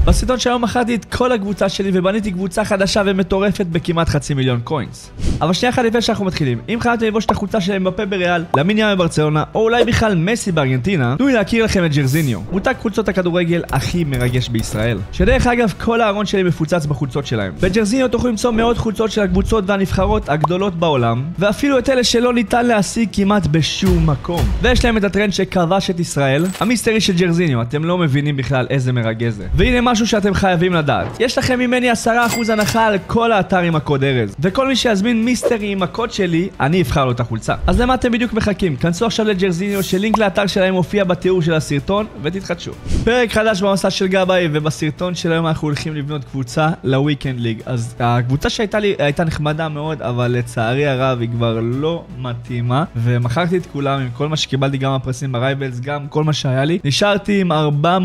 בסרטון שהיום מכרתי את כל הקבוצה שלי ובניתי קבוצה חדשה ומטורפת בכמעט 500,000 קוינס. אבל שנייה אחת לפני שאנחנו מתחילים, אם חייבתם לבוש את החולצה של אמבפה בריאל, למין יאמי בברצלונה, או אולי בכלל מסי בארגנטינה, תנו לי להכיר לכם את ג'רזיניו, מותג קבוצות הכדורגל הכי מרגש בישראל. שדרך אגב, כל הארון שלי מפוצץ בחולצות שלהם. בג'רזיניו תוכלו למצוא מאות חולצות של הקבוצות והנבחרות הגדולות בעולם, ואפילו את אלה שלא ניתן להשיג כמעט בשום מקום. ויש להם את הטרנד שכבש את ישראל, המיסטרי של ג'רזיניו. אתם לא מבינים בכלל איזה מרגש זה. והנה משהו שאתם חייבים לדעת. יש לכם ממני 10% הנחה על כל האתר עם הקוד ארז. וכל מי שיזמין מיסטרי עם הקוד שלי, אני אבחר לו את החולצה. אז למה אתם בדיוק מחכים? כנסו עכשיו לג'רזיניו, שלינק לאתר שלהם מופיע בתיאור של הסרטון, ותתחדשו. פרק חדש במסע של גבאי, ובסרטון של היום אנחנו הולכים לבנות קבוצה לוויקנד ליג. אז הקבוצה שהייתה לי הייתה נחמדה מאוד, אבל לצערי הרב היא כבר לא מתאימה, ומכרתי את כולם עם כל מה שקיבלתי, גם הפרסים ברייבלס, גם כל מה שהיה לי. נשארתי עם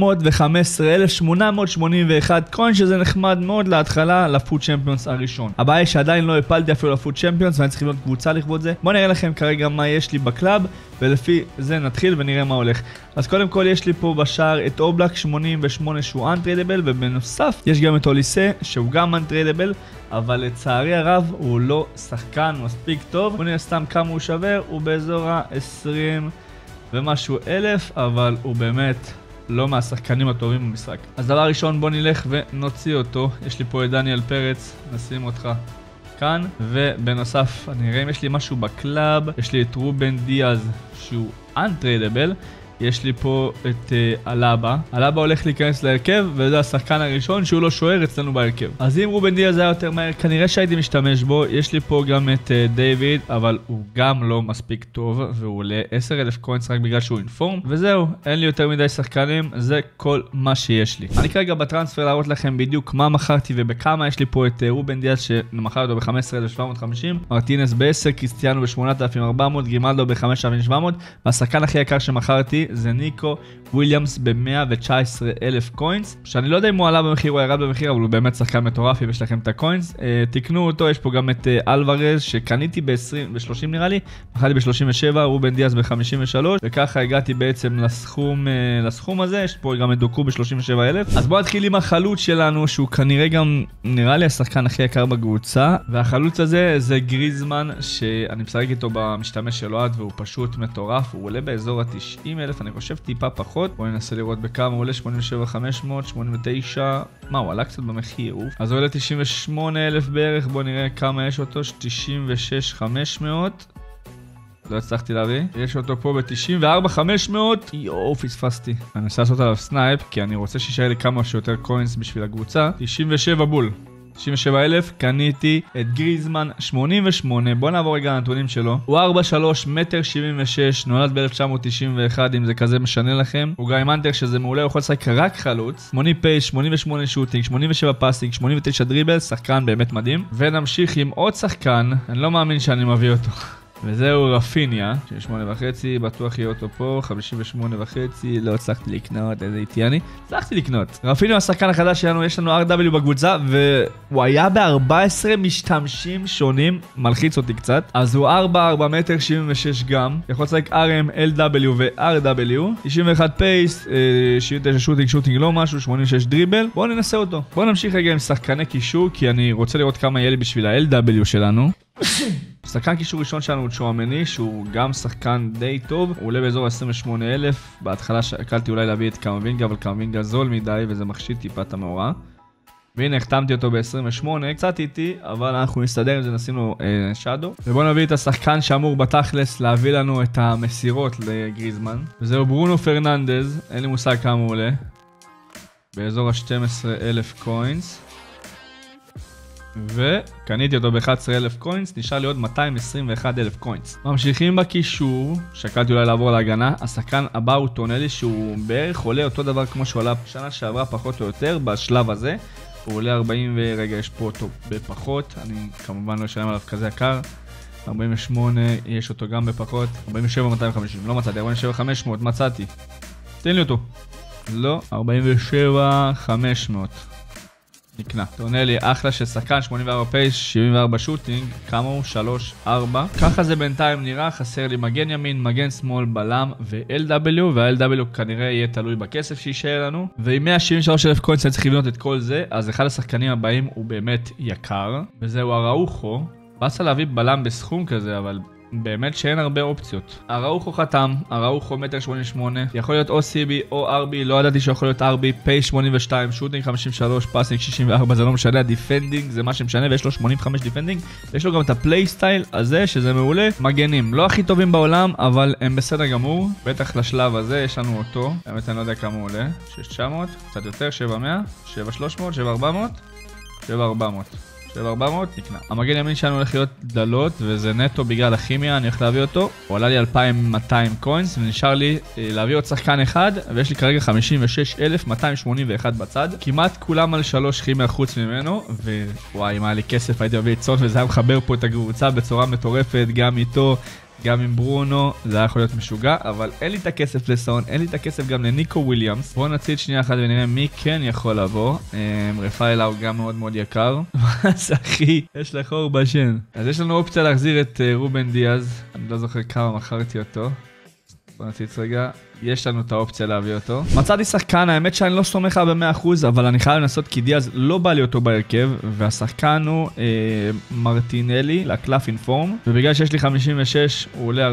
415,881 קוין, שזה נחמד מאוד להתחלה לפוד צ'מפיונס הראשון. הבעיה היא שעדיין לא הפלתי אפילו לפוד צ'מפיונס, ואני צריך לבנות קבוצה לכבוד זה. בואו נראה לכם כרגע מה יש לי בקלאב, ולפי זה נתחיל ונראה מה הולך. אז קודם כל יש לי פה בשער את אובלק 88 שהוא אנטריידבל, ובנוסף יש גם את אוליסה שהוא גם אנטריידבל, אבל לצערי הרב הוא לא שחקן מספיק טוב. בואו נראה סתם כמה הוא שווה, הוא באזור ה-20 ומשהו אלף, אבל הוא באמת לא מהשחקנים הטובים במשחק. אז דבר ראשון בוא נלך ונוציא אותו. יש לי פה את דניאל פרץ, נשים אותך כאן, ובנוסף אני אראה אם יש לי משהו בקלאב. יש לי את רובן דיאז שהוא אנטריידבל. יש לי פה את אלאבה. אלאבה הולך להיכנס להרכב, וזה השחקן הראשון שהוא לא שוער אצלנו בהרכב. אז אם רובן דיאז היה יותר מהר, כנראה שהייתי משתמש בו. יש לי פה גם את דיוויד, אבל הוא גם לא מספיק טוב, והוא עולה 10,000 קוינס רק בגלל שהוא אינפורם. וזהו, אין לי יותר מדי שחקנים, זה כל מה שיש לי. אני כרגע בטרנספר להראות לכם בדיוק מה מכרתי ובכמה. יש לי פה את רובן דיאז שמכר אותו ב-15,750, מרטינס ב-10, קריסטיאנו ב-8,400, גרימלדו ב-5,700, והשחקן הכי יקר שמכרתי זה ניקו וויליאמס ב-119,000 קוינס, שאני לא יודע אם הוא עלה במחיר או ירד במחיר, אבל הוא באמת שחקן מטורף. אם יש לכם את הקוינס, תקנו אותו. יש פה גם את אלוורז שקניתי ב-30 נראה לי, מכרתי ב-37, רובן דיאז ב-53, וככה הגעתי בעצם לסכום הזה. יש פה גם את דוקו ב-37,000. אז בואו נתחיל עם החלוץ שלנו, שהוא כנראה גם נראה לי השחקן הכי יקר בקבוצה, והחלוץ הזה זה גריזמן, שאני משחק איתו במשתמש של אוהד, והוא פשוט מטורף. הוא עולה באזור ה-90,000, אני חושב טיפה פחות. בואו ננסה לראות בכמה הוא עולה. 87,500, 89, מה, הוא עלה קצת במחיר. אז הוא עולה 98,000 בערך. בואו נראה כמה יש אותו. 96,500, לא הצלחתי להביא. יש אותו פה ב-94,500. יואו, פספסתי. אני אנסה לעשות עליו סנייפ, כי אני רוצה שישאר לי כמה שיותר קוינס בשביל הקבוצה. 97 בול, 97,000, קניתי את גריזמן 88. בוא נעבור רגע לנתונים שלו. הוא 4'3", 1.76 מ', נולד ב-1991, אם זה כזה משנה לכם. הוא גיא מנטר, שזה מעולה, הוא יכול לשחק רק חלוץ. 80 פייס, 88 שוטינג, 87 פאסינג, 89 דריבל, שחקן באמת מדהים. ונמשיך עם עוד שחקן, אני לא מאמין שאני מביא אותו. וזהו רפיניה, 78.5, בטוח יהיה אותו פה, 58.5, לא הצלחתי לקנות, איזה איתי אני. הצלחתי לקנות. רפיניה השחקן החדש שלנו, יש לנו RW בקבוצה, והוא היה ב-14 משתמשים שונים, מלחיץ אותי קצת. אז הוא 4 מטר 76 גם, יכול לשחק RM, LW ו-RW, 91 פייס, 79 שוטינג לא משהו, 86 דריבל. בואו ננסה אותו. בואו נמשיך רגע עם שחקני קישור, כי אני רוצה לראות כמה יהיה לי בשביל ה-LW שלנו. שחקן קישור ראשון שלנו הוא צ'ואמני, שהוא גם שחקן די טוב. הוא עולה באזור 28,000. בהתחלה שקלתי אולי להביא את קמבינגה, אבל קמבינגה זול מדי, וזה מחשיד טיפה את המאורע. והנה, החתמתי אותו ב-28, קצת איטי, אבל אנחנו נסתדר עם זה, נשים לו שדו. ובואו נביא את השחקן שאמור בתכלס להביא לנו את המסירות לגריזמן. וזהו ברונו פרננדז, אין לי מושג כמה הוא עולה. באזור ה-12,000 קוינס. וקניתי אותו ב-11,000 קוינס, נשאר לי עוד 221,000 קוינס. ממשיכים בקישור, שקלתי אולי לעבור להגנה. השחקן הבא הוא טונלי, שהוא בערך עולה אותו דבר כמו שהוא עלה שנה שעברה פחות או יותר בשלב הזה. הוא עולה 40 ורגע יש פה אותו בפחות, אני כמובן לא אשלם עליו כזה יקר. 48 יש אותו גם בפחות, 47 250, לא מצאתי, 47 500 מצאתי. תן לי אותו. לא, 47 500. נקנה. טונלי, אחלה של שחקן, 84 פייס, 74 שוטינג, כמה הוא? 3-4. ככה זה בינתיים נראה, חסר לי מגן ימין, מגן שמאל, בלם ו-LW, וה-LW כנראה יהיה תלוי בכסף שישאר לנו. ועם 173,000 קוינס אני צריך לבנות את כל זה, אז אחד השחקנים הבאים הוא באמת יקר, וזהו אראוחו. באסה להביא בלם בסכום כזה, אבל באמת שאין הרבה אופציות. אראוחו חתם, אראוחו 1.88 מטר, יכול להיות או CB או RB, לא ידעתי שיכול להיות RB, פייס 82, שוטינג 53, פאסינג 64, זה לא משנה, דיפנדינג זה מה שמשנה, ויש לו 85 דיפנדינג, ויש לו גם את הפלייסטייל הזה, שזה מעולה. מגנים, לא הכי טובים בעולם, אבל הם בסדר גמור, בטח לשלב הזה יש לנו אותו, באמת אני לא יודע כמה הוא עולה, 6,900, קצת יותר, 700, 7,300, 7,400, 7,400. 7,400 נקנה. המגן ימין שלנו הולך להיות דלות, וזה נטו בגלל הכימיה, אני הולך להביא אותו. הוא עלה לי 2,200 קוינס, ונשאר לי להביא עוד שחקן אחד, ויש לי כרגע 56,281 בצד. כמעט כולם על 3 כימיה חוץ ממנו, ווואי, אם היה לי כסף הייתי מביא את סון, וזה היה מחבר פה את הקבוצה בצורה מטורפת, גם איתו. גם עם ברונו, זה היה יכול להיות משוגע, אבל אין לי את הכסף לסון, אין לי את הכסף גם לניקו וויליאמס. בואו נציל שנייה אחת ונראה מי כן יכול לבוא. רפאלה הוא גם מאוד מאוד יקר. מה זה אחי? יש לך אור בשן. אז יש לנו אופציה להחזיר את רובן דיאז. אני לא זוכר כמה מכרתי אותו. בואו נציץ רגע. יש לנו את האופציה להביא אותו. מצאתי שחקן, האמת שאני לא סומך עליו ב100%, אבל אני חייב לנסות כי דיאז לא בא לי אותו בהרכב, והשחקן הוא מרטינלי, לקלף אינפורם, ובגלל שיש לי 56, הוא עולה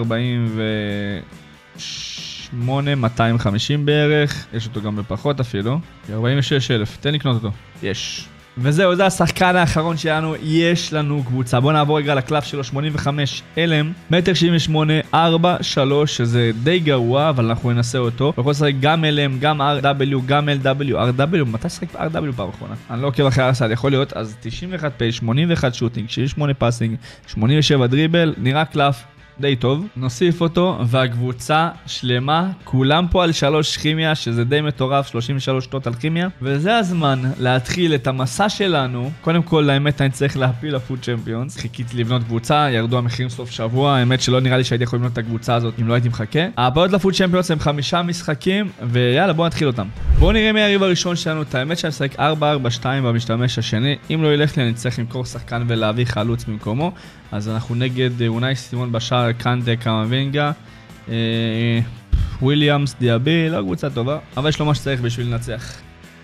48,250 בערך, יש אותו גם בפחות אפילו, 46,000, תן לקנות אותו. יש. וזהו, זה השחקן האחרון שלנו, יש לנו קבוצה. בואו נעבור רגע לקלף שלו, 85 אלם, 1.78 מטר, 4-3, שזה די גרוע, אבל אנחנו ננסה אותו. יכול לשחק גם LM, גם RW, גם LW, RW, מתי שחק RW פעם אחרונה? אני לא עוקב אחרי הרסל, יכול להיות, אז 91 פייס, 81 שוטינג, 68 פאסינג, 87 דריבל, נראה קלף די טוב. נוסיף אותו, והקבוצה שלמה, כולם פה על 3 כימיה, שזה די מטורף, 33 טוטל כימיה. וזה הזמן להתחיל את המסע שלנו. קודם כל, האמת, אני צריך להפיל לפוד צ'מפיונס. חיכיתי לבנות קבוצה, ירדו המחירים סוף שבוע. האמת שלא נראה לי שהייתי יכול לבנות את הקבוצה הזאת אם לא הייתי מחכה. הבעיות לפוד צ'מפיונס הם 5 משחקים, ויאללה, בואו נתחיל אותם. בואו נראה מי הריב הראשון שלנו. את האמת שאני משחק 4-4-2 במשתמש השני. אם לא ילך לי, אני צריך למכור שחקן ולהביא חלוץ במקומו. אז אנחנו נגד אונאי סימון בשער, קנטה, קמבינגה, וויליאמס, דיאבי, לא קבוצה טובה, אבל יש לו מה שצריך בשביל לנצח.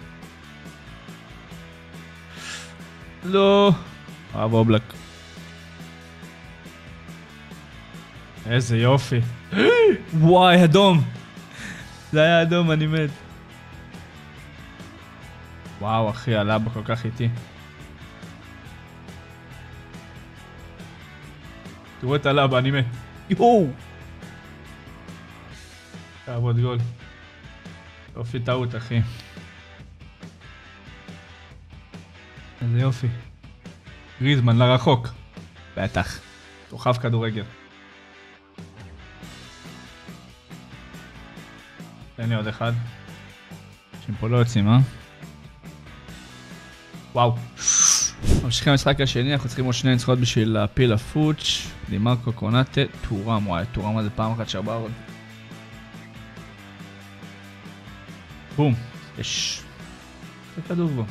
לא, אובלק. איזה יופי. וואי, אדום. זה היה אדום, אני מת. וואו, אחי, עלה בכל כך איתי. תראו את הלאבה, אני מת. יואו! תעבוד גול. יופי טעות, אחי. איזה יופי. גריזמן לרחוק. בטח. כוכב כדורגל. תן לי עוד אחד. שהם פה לא יוצאים, אה? וואו. ממשיכים למשחק השני, אנחנו צריכים עוד 2 ניצחונות בשביל להפיל לפוץ'. דימרקו, קונאטה, טורם, וואי, טורם הזה פעם אחת שבר עוד. בום, יש. זה כדור בו.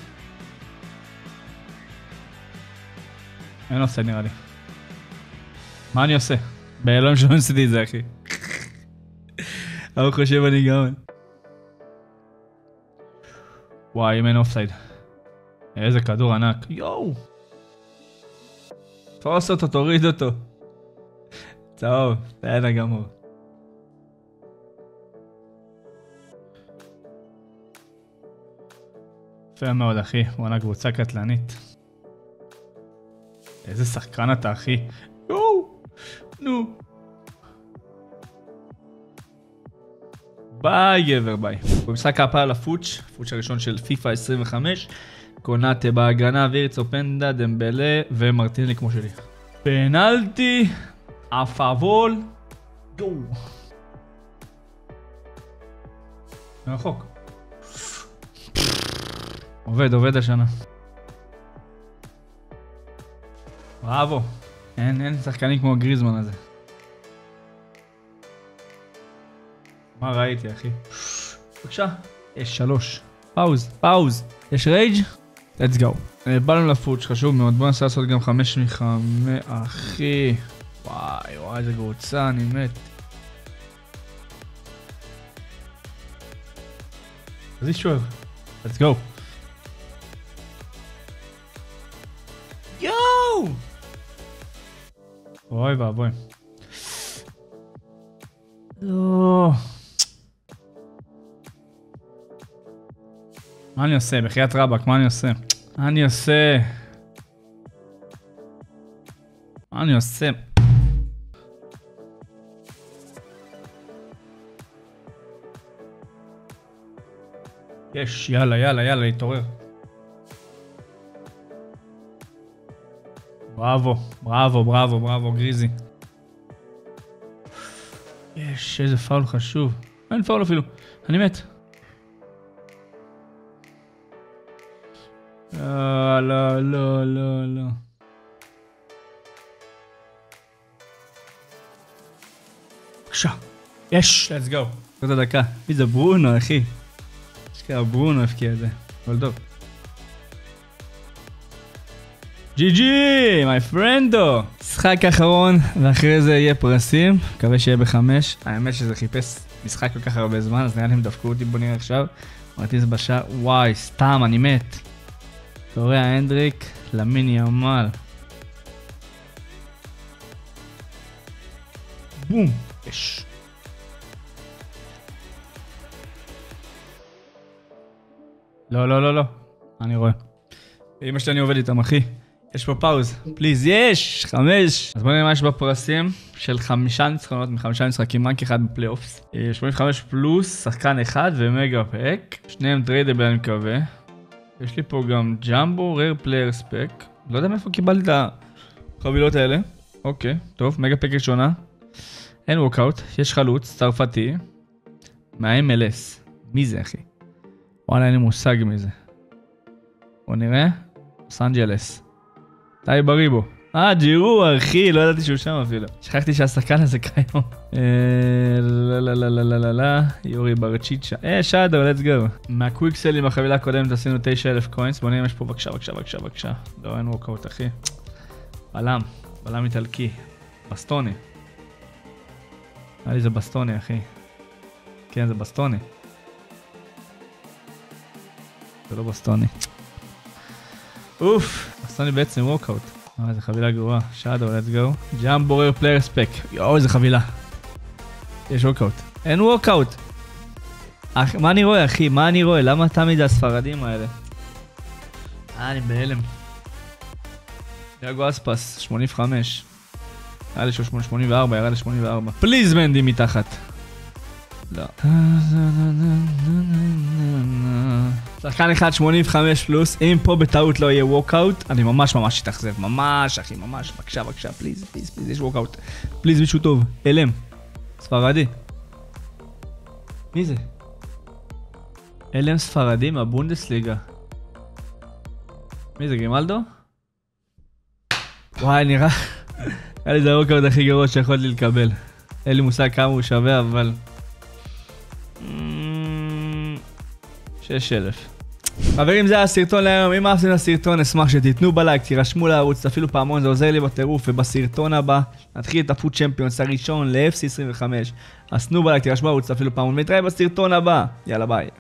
אין עושה נראה לי. מה אני עושה? באלון שלא ניסיתי את זה, אחי. אבל חושב אני גאון. וואי, אם אין אופסייד. איזה כדור ענק. יואו. תפוס אותו, תוריד אותו. צהוב, תהנה גמור. יפה מאוד, אחי. וואלה, קבוצה קטלנית. איזה שחקן אתה, אחי. יואו. נו. ביי, גבר, ביי. במשחק הפעם על הפוץ' הראשון של פיפה 25. קונאטה בהגנה, וירץ, אופנדה, דמבלה ומרטיני כמו שלי. פנלטי, אפאבול, יואו. מרחוק. עובד השנה. בראבו. אין שחקנים כמו גריזמן הזה. מה ראיתי, אחי? בבקשה. יש 3. פאוז. יש רייג'? let's go. באנו לפוט, שחשוב מאוד, בוא ננסה לעשות גם 5 מ-5, אחי. וואי, וואי, איזה קבוצה, אני מת. אז שואב, let's go. יואו! אוי ואבוי. לא. מה אני עושה? בחיית רבק, מה אני עושה? מה אני עושה? מה אני עושה? יש, יאללה, יאללה, יאללה, להתעורר. בראבו, בראבו, בראבו, בראבו, גריזי. יש, איזה פאול חשוב. אין פאול אפילו, אני מת. לא, לא, לא, לא, לא. בבקשה. יש, let's go. עוד הדקה. מי זה ברונו, אחי? שכרה ברונו הפקיע את זה. אבל טוב. ג'י ג'י, מי פרנדו. משחק אחרון, ואחרי זה יהיה פרסים. מקווה שיהיה ב5. האמת שזה חיפש משחק כל כך הרבה זמן, אז נראה לי הם דפקו אותי, בוא נראה עכשיו. מרטיס בשעה, וואי, סתם, אני מת. קורא הנדריק, למין ימל. בום, יש. לא, לא, לא, לא. אני רואה. אמא שלי אני עובד איתם, אחי. יש פה פאוז. פליז, יש! 5. אז בוא נראה מה יש בפרסים של 5 ניצחונות מ5 משחקים, רק אחד בפלייאופס. 85 פלוס, שחקן אחד ומגה פק. שניהם טריידבל אני מקווה. יש לי פה גם ג'מבו, ריר פלייר ספק. לא יודע מאיפה קיבלתי את החבילות האלה. אוקיי, טוב, מגה פק ראשונה. אין ווקאוט, יש חלוץ, צרפתי. מה-MLS. מי זה, אחי? וואלה, אין לי מושג מי זה. בוא נראה. לוס אנג'לס. טאי בריבו. ג'ירו, אחי, לא ידעתי שהוא שם אפילו. שכחתי שהשחקן הזה קיים. לא, יורי ברצ'יצ'ה. שדו, let's go. מהקוויקסלים בחבילה הקודמת עשינו 9,000 קוינס. בוא נראה אם יש פה בקשה, בקשה, בקשה, בקשה. לא, אין ווקאוט, אחי. בלם, בלם איטלקי. בסטוני. זה בסטוני, אחי. כן, זה בסטוני. זה לא בסטוני. אוף, בסטוני בעצם ווקאוט. איזה חבילה גרועה. שדו, let's go. ג'מבו ריר פלייר ספק. יואו, איזה חבילה. יש ווקאוט. אין ווקאוט. מה אני רואה, אחי? מה אני רואה? למה תמיד הספרדים האלה? אני בהלם. יאגו אספס, 85. היה לי 84, ירד ל-84. פליז מנדי מתחת. לא. שחקן אחד 85 פלוס, אם פה בטעות לא יהיה ווקאוט, אני ממש ממש אתאכזב, ממש אחי, ממש, בבקשה, בבקשה, פליז, פליז, פליז, יש ווקאוט. פליז, מישהו טוב, אלם, ספרדי. מי זה? אלם ספרדי מהבונדסליגה. מי זה, גרימלדו? וואי, נראה לי זה הווקאוט הכי גרוע שיכולתי לקבל. אין לי מושג כמה הוא שווה, אבל 6,000. חברים, זה הסרטון להיום. אם אהבתם את הסרטון, אשמח שתיתנו בלייק, תירשמו לערוץ, תפעילו פעמון, זה עוזר לי בטירוף. ובסרטון הבא נתחיל את הפוט צ'מפיונס הראשון ל-FC25. אז תנו בלייק, תירשמו לערוץ, תפעילו פעמון, ונתראה בסרטון הבא. יאללה ביי.